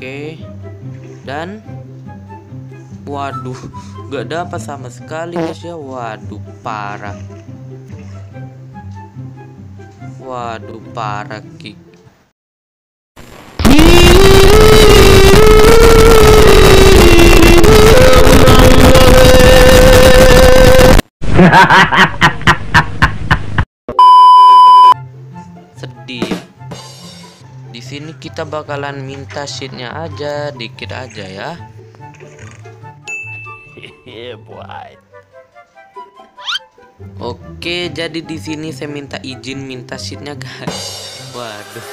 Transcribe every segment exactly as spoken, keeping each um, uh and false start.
Oke. Dan waduh, gak dapat sama sekali guys ya. Waduh, parah. Waduh, parah kick. Sedih ya. Di sini kita bakalan minta sheetnya aja, dikit aja ya. Yeah, boy. Oke, jadi di sini saya minta izin minta sheetnya guys. Waduh.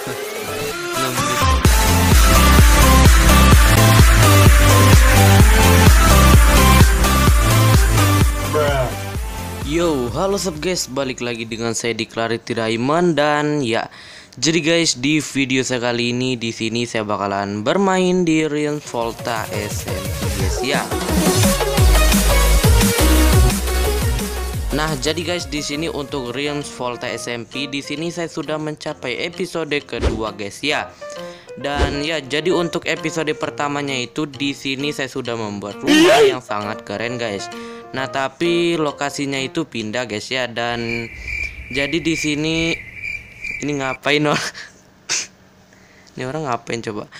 Yo, halo sob guys, balik lagi dengan saya di Clarity Diamond. Dan ya, jadi guys, di video saya kali ini di sini saya bakalan bermain di Realms Volta S M P guys ya. Nah, jadi guys, di sini untuk Realms Volta S M P di sini saya sudah mencapai episode kedua guys ya. Dan ya, jadi untuk episode pertamanya itu di sini saya sudah membuat rumah yang sangat keren guys. Nah, tapi lokasinya itu pindah guys ya. Dan jadi di sini ini ngapain orang? Ini orang ngapain coba?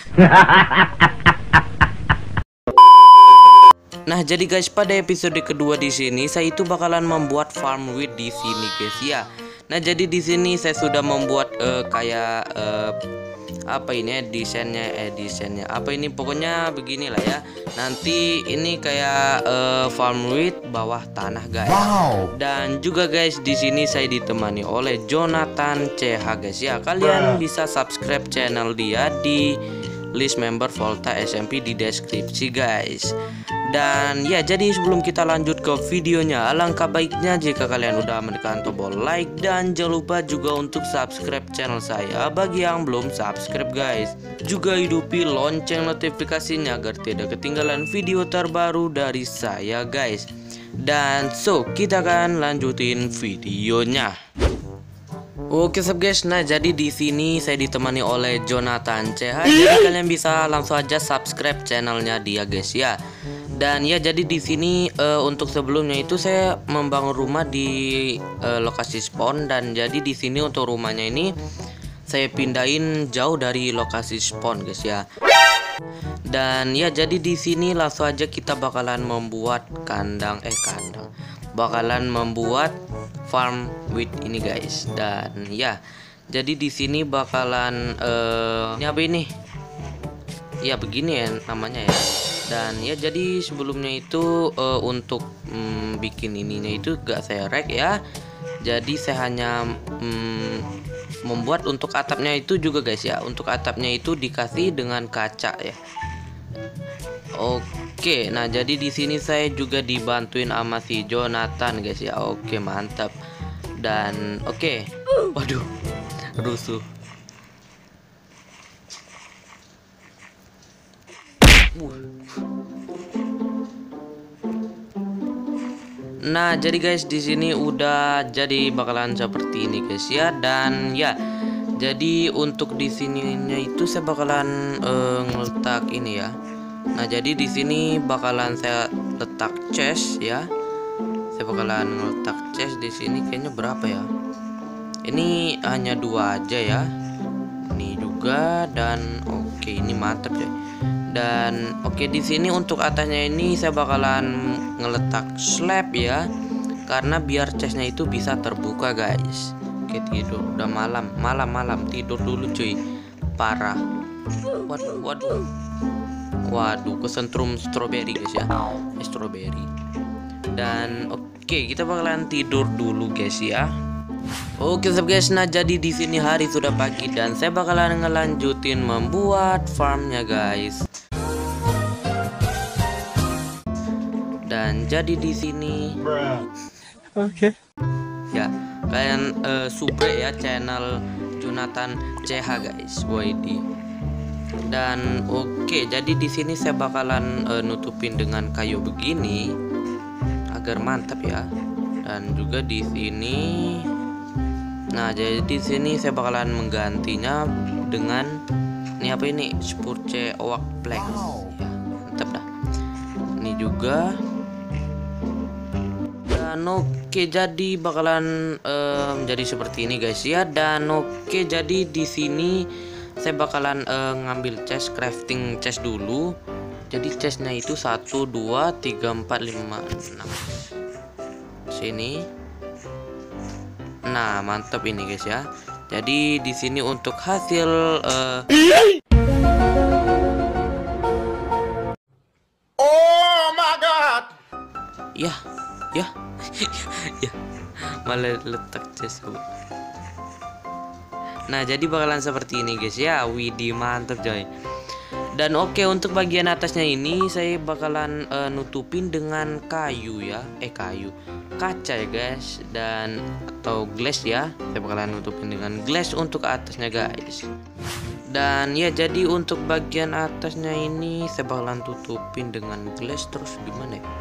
Nah, jadi guys, pada episode kedua di sini saya itu bakalan membuat farm wheat di sini guys ya. Nah, jadi di sini saya sudah membuat uh, kayak uh, apa ini ya, desainnya eh desainnya apa ini, pokoknya beginilah ya. Nanti ini kayak uh, farm wheat bawah tanah guys. Wow. Dan juga guys, di sini saya ditemani oleh Jonathan C H guys ya. Kalian bisa subscribe channel dia di list member Volta S M P di deskripsi guys. Dan ya, jadi sebelum kita lanjut ke videonya, alangkah baiknya jika kalian udah menekan tombol like dan jangan lupa juga untuk subscribe channel saya bagi yang belum subscribe guys. Juga hidupi lonceng notifikasinya agar tidak ketinggalan video terbaru dari saya guys. Dan so, kita akan lanjutin videonya. Oke sob guys, nah jadi di sini saya ditemani oleh Jonathan C H. Jadi kalian bisa langsung aja subscribe channelnya dia guys ya. Dan ya, jadi di sini uh, untuk sebelumnya itu saya membangun rumah di uh, lokasi spawn. Dan jadi di sini untuk rumahnya ini saya pindahin jauh dari lokasi spawn guys ya. Dan ya, jadi di sini langsung aja kita bakalan membuat kandang eh kandang bakalan membuat farm wheat ini guys. Dan ya, jadi di sini bakalan uh, ini apa ini? Ya begini ya namanya ya. Dan ya, jadi sebelumnya itu uh, untuk um, bikin ininya itu gak saya rek ya. Jadi saya hanya um, membuat untuk atapnya itu juga guys ya. Untuk atapnya itu dikasih dengan kaca ya. Oke, nah jadi di sini saya juga dibantuin sama si Jonathan guys ya. Oke, mantap. Dan oke, waduh, rusuh. Nah, jadi guys, di sini udah jadi bakalan seperti ini guys ya. Dan ya, jadi untuk di sininya itu saya bakalan uh, ngeletak ini ya. Nah, jadi di sini bakalan saya letak chest ya. Saya bakalan ngeletak chest di sini, kayaknya berapa ya? Ini hanya dua aja ya. Ini juga, dan oke, ini mantap ya. Dan oke, di sini untuk atasnya ini saya bakalan ngeletak slab ya, karena biar chestnya itu bisa terbuka guys. Oke, tidur udah malam, malam-malam tidur dulu cuy, parah. Waduh, waduh, waduh, kesentrum strawberry guys ya, eh, strawberry. Dan oke, kita bakalan tidur dulu guys ya. Oke sob guys, nah jadi di sini hari sudah pagi dan saya bakalan ngelanjutin membuat farmnya guys. Dan jadi di sini, oke, okay. Ya kalian uh, subscribe ya channel Jonathan C H guys, W D. Dan oke, okay, jadi di sini saya bakalan uh, nutupin dengan kayu begini agar mantap ya. Dan juga di sini, nah jadi di sini saya bakalan menggantinya dengan Ini apa ini? Spurce Oak Black. Ya, mantap dah. Ini juga. Dan oke, jadi bakalan uh, menjadi seperti ini guys ya. Dan oke, jadi di sini saya bakalan uh, ngambil chest, crafting chest dulu. Jadi chestnya itu satu, dua, tiga, empat, lima, enam. Sini. Nah, mantap ini guys ya. Jadi di sini untuk hasil uh... Oh my god. Ya, ya. Ya. Malah letak chest. Nah, jadi bakalan seperti ini guys ya. Widih, mantap coy. Dan oke, untuk bagian atasnya ini saya bakalan uh, nutupin dengan kayu ya. Eh kayu. Kaca ya guys, dan atau glass ya. Saya bakalan nutupin dengan glass untuk atasnya guys. Dan ya, jadi untuk bagian atasnya ini saya bakalan tutupin dengan glass. Terus gimana ya?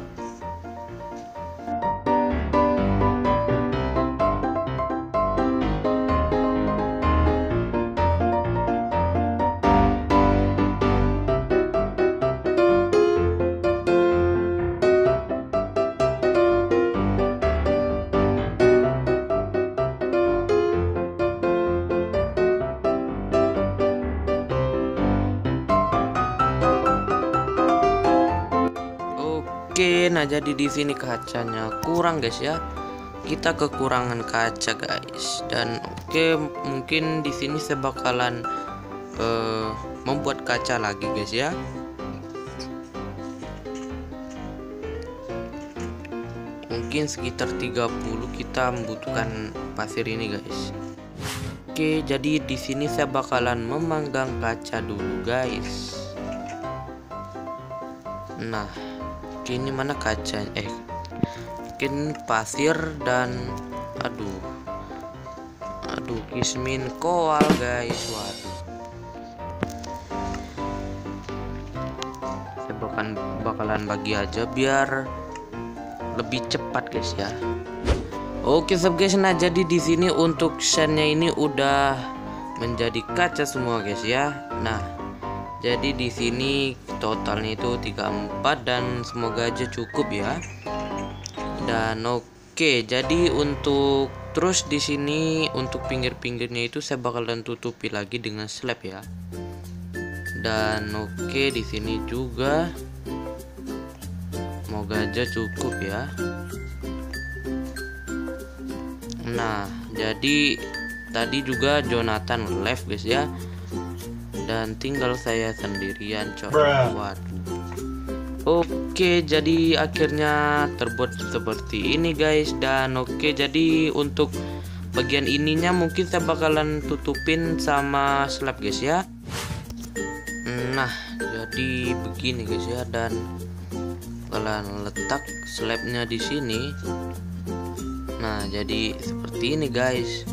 Oke, nah jadi di sini kacanya kurang guys ya. Kita kekurangan kaca guys. Dan oke, mungkin di sini saya bakalan uh, membuat kaca lagi guys ya. Mungkin sekitar tiga puluh kita membutuhkan pasir ini guys. Oke, jadi di sini saya bakalan memanggang kaca dulu guys. Nah, ini mana kaca? Eh, mungkin pasir dan aduh, aduh, kismin koal guys. Waduh, saya bakalan bakalan bagi aja biar lebih cepat guys ya. Oke sob guys, nah jadi di sini untuk sandnya ini udah menjadi kaca semua guys ya. Nah, jadi di sini totalnya itu tiga puluh empat dan semoga aja cukup ya. Dan oke, jadi untuk terus di sini untuk pinggir-pinggirnya itu saya bakalan tutupi lagi dengan slab ya. Dan oke, di sini juga semoga aja cukup ya. Nah, jadi tadi juga Jonathan live guys ya. Dan tinggal saya sendirian coy. Waduh. Oke, jadi akhirnya terbuat seperti ini guys. Dan oke, jadi untuk bagian ininya mungkin saya bakalan tutupin sama slab guys ya. Nah, jadi begini guys ya. Dan bakalan letak slabnya di sini. Nah, jadi seperti ini guys.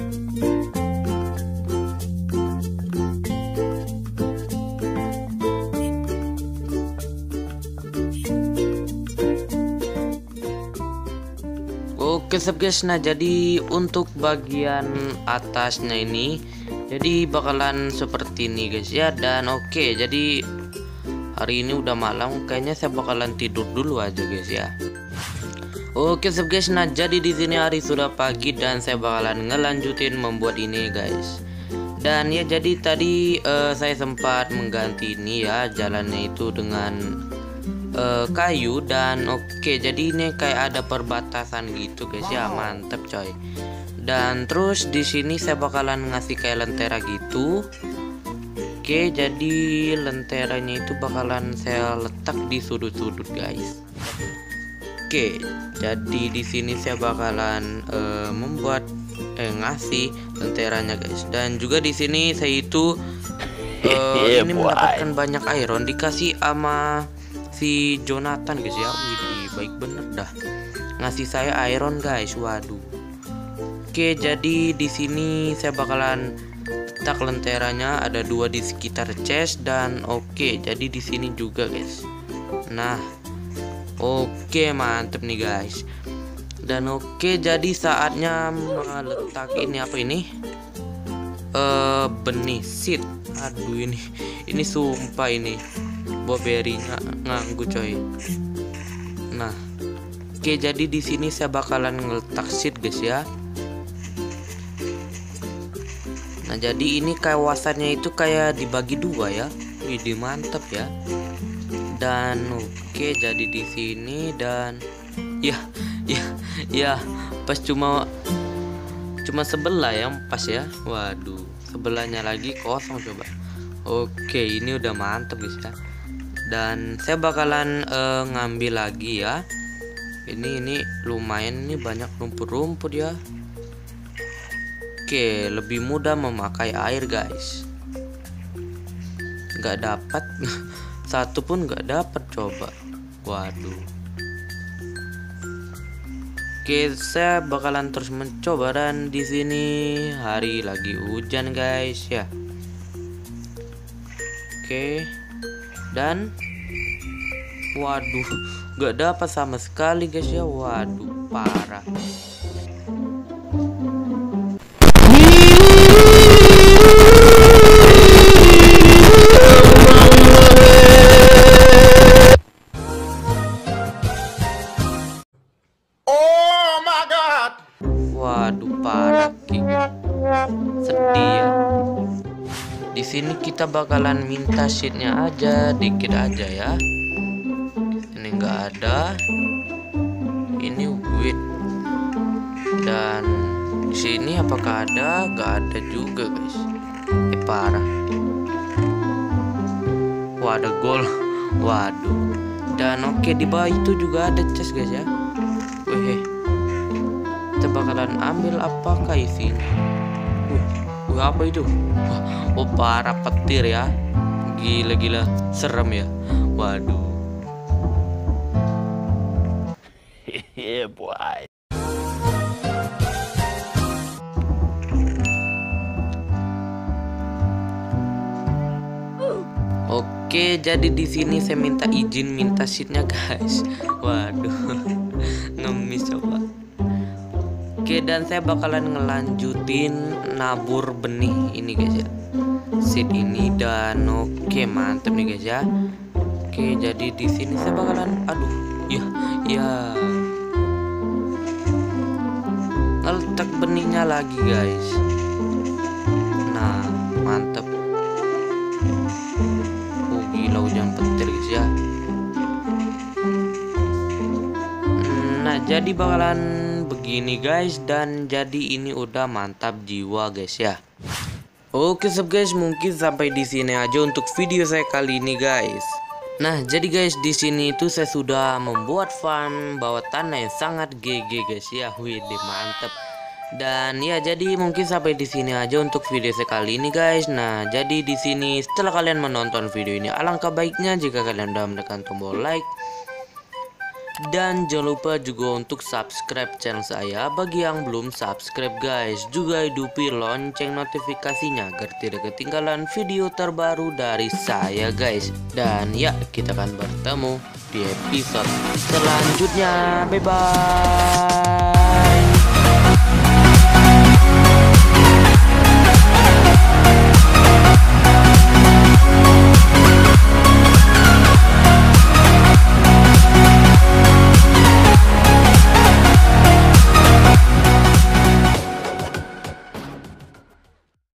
Oke sob guys, nah jadi untuk bagian atasnya ini jadi bakalan seperti ini guys ya. Dan oke, jadi hari ini udah malam, kayaknya saya bakalan tidur dulu aja guys ya. Oke sob guys, nah jadi di sini hari sudah pagi dan saya bakalan ngelanjutin membuat ini guys. Dan ya jadi tadi uh, saya sempat mengganti ini ya jalannya itu dengan Uh, kayu. Dan oke, jadi ini kayak ada perbatasan gitu guys ya, mantep coy. Dan terus di sini saya bakalan ngasih kayak lentera gitu. Oke, jadi lenteranya itu bakalan saya letak di sudut-sudut guys. Oke, jadi di sini saya bakalan uh, membuat eh ngasih lenteranya guys. Dan juga di sini saya itu uh, Yeah, ini boy. mendapatkan banyak iron dikasih sama si Jonathan guys ya. Wih, baik bener dah ngasih saya iron guys. Waduh. Oke, jadi di sini saya bakalan letak lenteranya ada dua di sekitar chest. Dan oke, jadi di sini juga guys. Nah, oke, mantep nih guys. Dan oke, jadi saatnya meletak ini apa ini? Eh, benih seed. Aduh ini ini sumpah ini Boberinya nganggu coy. Nah, oke jadi di sini saya bakalan ngeletak seed guys ya. Nah jadi ini kawasannya itu kayak dibagi dua ya. Widih mantep ya. Dan oke jadi di sini dan ya ya ya pas cuma cuma sebelah yang pas ya. Waduh sebelahnya lagi kosong coba. Oke ini udah mantep guys ya. Dan saya bakalan uh, ngambil lagi ya. Ini ini lumayan, ini banyak rumput-rumput ya. Oke lebih mudah memakai air guys. Nggak dapat satu pun nggak dapat coba. Waduh. Oke saya bakalan terus mencoba dan di sini hari lagi hujan guys ya. Oke. Dan waduh gak dapat sama sekali guys ya. Waduh parah. Oh my God. Waduh parah Ki. Sedih ya. Di sini kita bakalan minta sheetnya aja, dikit aja ya. Ini nggak ada. Ini wheat. Dan di sini apakah ada? Nggak ada juga guys. Eh parah. Wah ada gol. Waduh. Dan oke di bawah itu juga ada chest guys ya. Weh. Kita bakalan ambil apakah isinya? Wih, apa itu? Wah, oh parah petir ya. Gila-gila serem ya. Waduh. Yeah, boy. Oke, jadi di sini saya minta izin minta sheetnya guys. Waduh. Ngemis coba. Oke dan saya bakalan ngelanjutin nabur benih ini guys ya. Seed ini dan oke mantep nih guys ya. Oke jadi di sini saya bakalan aduh ya ya ngeletak benihnya lagi guys. Nah mantep. Oh gila hujan petir guys ya. Nah jadi bakalan begini guys dan jadi ini udah mantap jiwa guys ya. Oke sob guys mungkin sampai di sini aja untuk video saya kali ini guys. Nah jadi guys di sini itu saya sudah membuat farm bawah tanah yang sangat G G guys ya. Wih mantep. Dan ya jadi mungkin sampai di sini aja untuk video saya kali ini guys. Nah jadi di sini setelah kalian menonton video ini alangkah baiknya jika kalian udah menekan tombol like. Dan jangan lupa juga untuk subscribe channel saya bagi yang belum subscribe guys. Juga hidupi lonceng notifikasinya agar tidak ketinggalan video terbaru dari saya guys. Dan ya kita akan bertemu di episode selanjutnya. Bye bye.